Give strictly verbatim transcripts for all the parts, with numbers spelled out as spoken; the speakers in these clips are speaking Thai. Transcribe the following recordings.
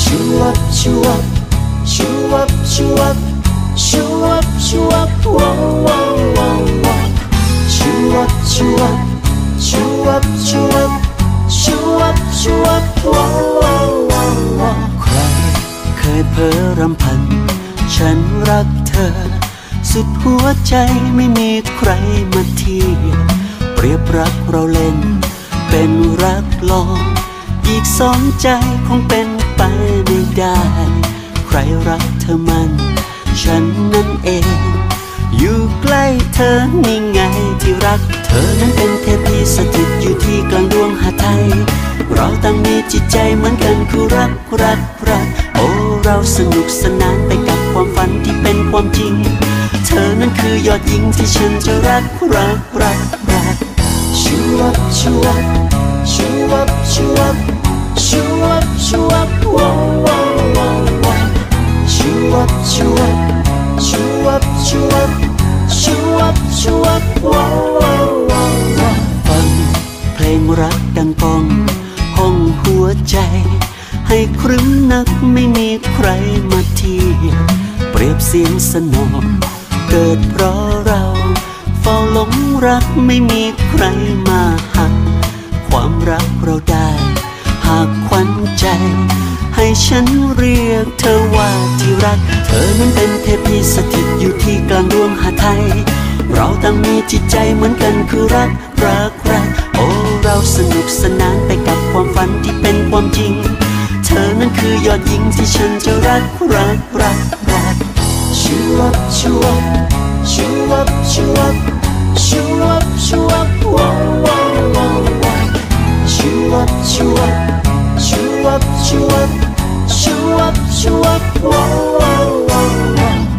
ชูวับชูวับชูวับชูวับชูวับชูวับว้าวว้าวว้าวว้าวชูวับชูวับชูวับชูวับชูวับชูวับว้าวว้าวว้าวว้าวใครเคยเพ้อรำพันฉันรักเธอสุดหัวใจไม่มีใครมาเทียบเปรียบรักเราเล่นเป็นรักลองอีกสองใจคงเป็นไปไม่ได้ใครรักเธอมันฉันนั่นเองอยู่ใกล้เธอนี่ไงที่รักเธอนั้นเป็นเทพีสถิตอยู่ที่กลางดวงหาไทยเราต่างมีจิตใจเหมือนกันคือรักรักรักโอ้เราสนุกสนานไปกับความฝันที่เป็นความจริงเธอนั้นคือยอดหญิงที่ฉันจะรักรักรักรักชูวับชูวับชูวับชูวับชูวับชูวับว้าวว้าวว้าวว้าวชูวับชูวับชูวับชูวับชูวับชูวับว้าวว้าวว้าวว้าวฟังเพลงรักดังก้องห้องหัวใจให้ครึ้มนักไม่มีใครมาเทียบเปรียบเสียงสนอเกิดเพราะเราเฝ้าหลงรักไม่มีใครมาหักความรักเราได้หากขวัญใจให้ฉันเรียกเธอว่าที่รักเธอนั้นเป็นเทพีสถิตอยู่ที่กลางดวงหาไทยเราต่างมีจิตใจเหมือนกันคือรักรักรักโอ้เราสนุกสนานไปกับความฝันที่เป็นความจริงเธอนั้นคือยอดหญิงที่ฉันจะรักรักรักรักชูวับชูวับชูวับชูวับชูวับชูวับว้าวว้าวว้าวว้าวชูวับชูวับชูวับชูวับชูวับชูวับว้าวว้าวว้าวว้าว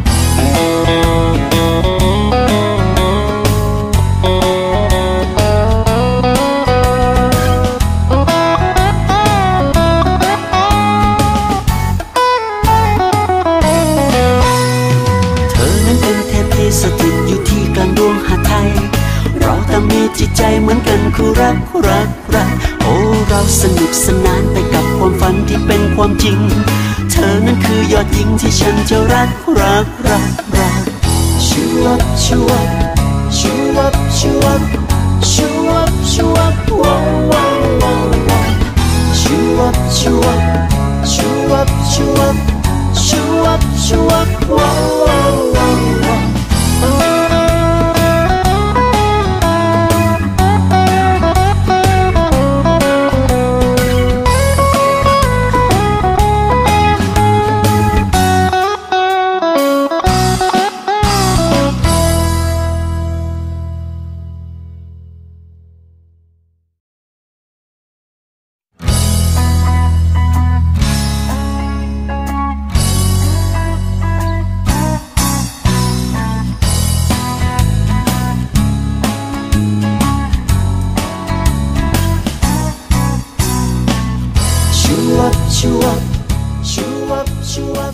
สถิตอยู่ที่กลางดวงหาไทยเราต่างมีจิตใจเหมือนกันคือรักรักรักโอ้เราสนุกสนานไปกับความฝันที่เป็นความจริงเธอนั้นคือยอดหญิงที่ฉันจะรักรักรักรักชูวับชูวับชูวับชูวับชูวับชูวับว้าวว้าวว้าวว้าวชูวับชูวับชูวับชูวับชูวับชูวับว้าวว้าวว้าวว้าวชูวับชูวับชูวับชูวับ